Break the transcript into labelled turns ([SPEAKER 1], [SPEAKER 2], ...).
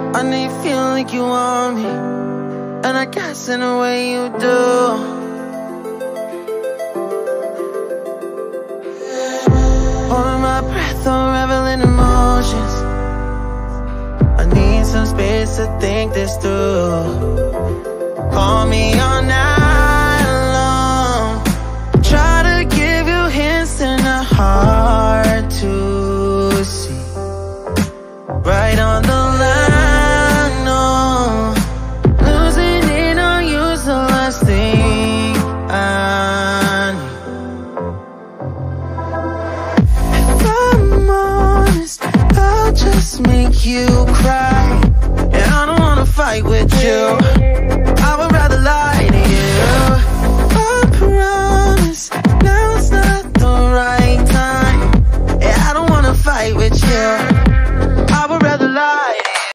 [SPEAKER 1] I know you feel like you want me, and I guess in a way you do. Holding my breath, unraveling emotions. I need some space to think this through. Call me all night long, try to give you hints and a heart to see. Right on the line, no, losing it on you's the last thing I need. If I'm honest, I'll just make you cry, and I don't wanna fight with you.